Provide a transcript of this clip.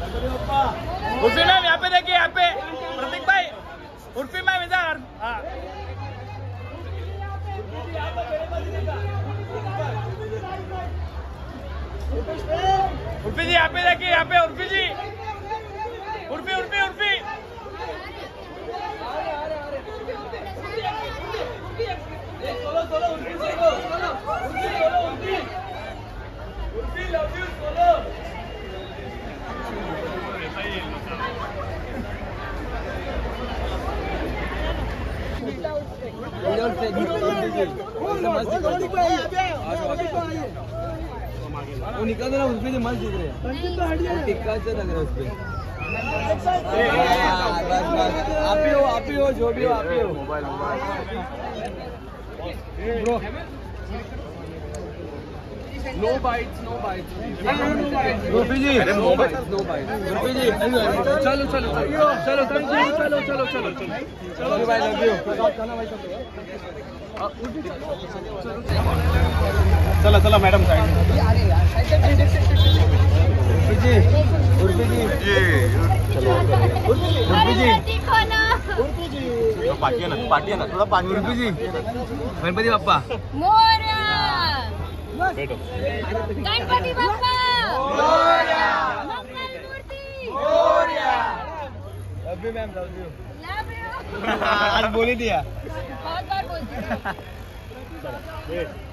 Urfi ma'am यहाँ पे देखिए, यहाँ पे प्रतीक भाई, उर्फी मैम इधर। हाँ उर्फी जी यहाँ पे देखिए, यहाँ पे उर्फी जी, उर्फी उर्फी उर्फी वो निकल रहा है उसमें जो मस्त दिख रहे हैं, टिक्का से लग रहा है उसमें। बस आप ही हो जो भी हो, आप ही हो। Bro no bytes, no bytes. Rupi ji, no bytes, no bytes. Rupi ji, चलो चलो चलो चलो, थैंक यू, चलो चलो चलो चलो भाई, लव यू। चलो चलो मैडम साइड। उर्फी जी, उर्फी जी, चलो उर्फी जी, पार्टी है ना थोड़ा पार्टी। उर्फी जी, गणपति बप्पा मोरया, बैठो। Ganpati Bappa Morya, Mangal Murti Morya. Love you ma'am, love you. Love you. आज बोल ही दिया। बहुत बार बोलती हूँ।